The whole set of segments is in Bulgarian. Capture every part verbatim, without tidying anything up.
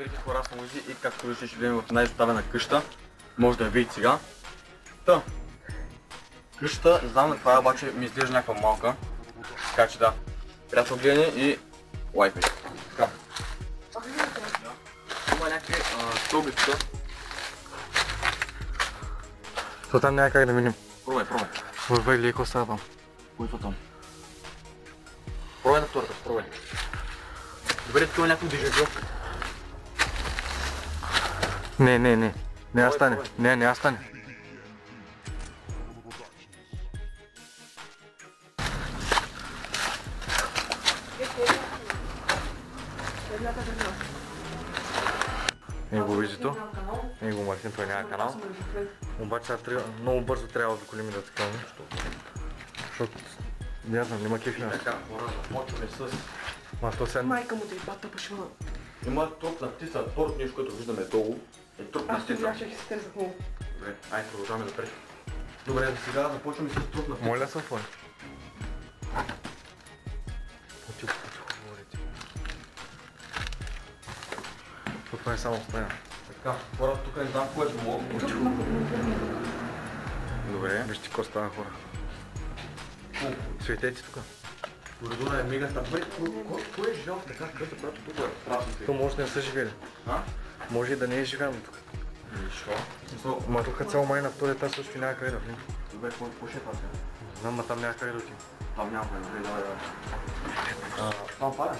Здравейте хора, аз съм Луизи и както виждате ще видим в най-изоставена къща. Може да я видите сега. Та, къщата, не знам на това, обаче ми изглежда някаква малка. Така че да, приятно гледане и лайкайте. Така. Има някакви стълбицата. То там няма как да минем. Пробай, пробай. Вървай леко става там. Кой е там? Пробай на втората, пробай. Добре, тук има някакво дежавю. Не, не, не. Не аз стане. Не, не аз стане. Не го виждато. Не го Мартин, той няма канал. Обаче сега трябва, много бързо трябва да колим и да така нещо. Защото, не знам, нема кефи на. Така, хора, започваме с... Ма то сега... Майка му да и бата пашила. Има труп на птица, второто нещо, което виждаме долу е труп на Аз ще птица. видях, че се стързах много. Добре, айде продължаваме напред. Добре, сега започваме с труп на птица. Моля се отвори. Потихо, потихо, говорите. Това е само стая. Така, хора, тук не знам кое е било. Добре, вижте какво става, хора. Светете тук. Коридора е мега стар. Добре, кой е живял в така къса, която тук е страшно? То може да не са живели. А? Може и да не е живял тук. Нищо. Ма тук цял май на втори етаж също няма къде да влим. Добре, какво ще е това сега? Знам, ма там няма къде да отим. Там няма къде, добре, давай, давай. Там падаш?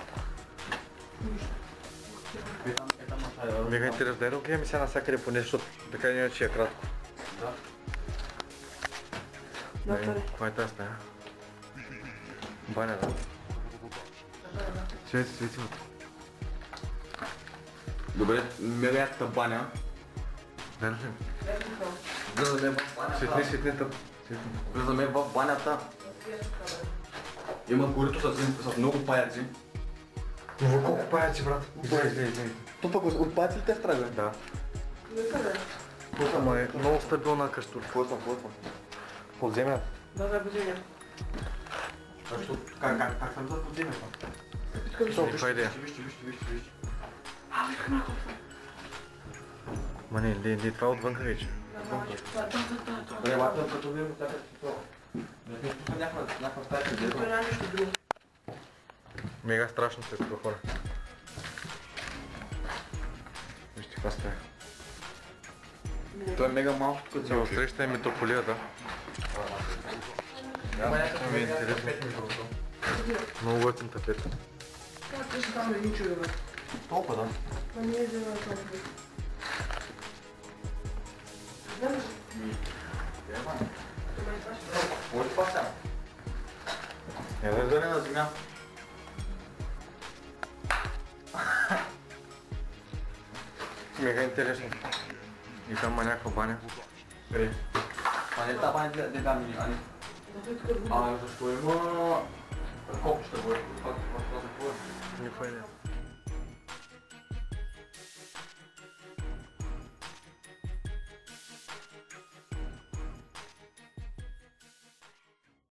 Е, там, е там на тая. Мега интересно, дай да гледаме сега навсякъде по нещо, защото така или иначе е кратко. Да. Навтре. Каква е тази стая? Баня, да. Свети, свети от. Добре, мега яката баня. Дай да влим. Влизаме в банята. Светни, светни, тъп. Влизаме в банята. Има корито с, с много паяци. Но колко паяци, брат? Излей, излей, излей. То пък от паяци ли те страга? Да. Къде? Ама е много стабилна къща. Какво съм, какво съм? Подземята. Да, да, буденя. Защо? Как, как, как съм за подземята? Каква идея? Вижте, вижте, вижте, вижте. А, виж малко. Ма не, не, не, това е отвънка вече. Да, да, да, да. Добре, вата, като вие го така това. Тук някаква стая къде Това няма нещо друго. Мега страшно се тук, хора. Вижте каква стая. Той е мега малко като цяло. Среща е метрополията. Няма някакъв Ми е мега интересно. тапет между другото. Много готин тапет. Как ти ще там един човек? Толкова да. Ма не е за това. Знаеш? Какво е това сега? Е, да, Дърне на земя. мега интересно. И там има някаква баня. Къде? А не тази баня не дам мини, а не. А защо има... Колко ще бъде? Това за какво е? Никаква идея.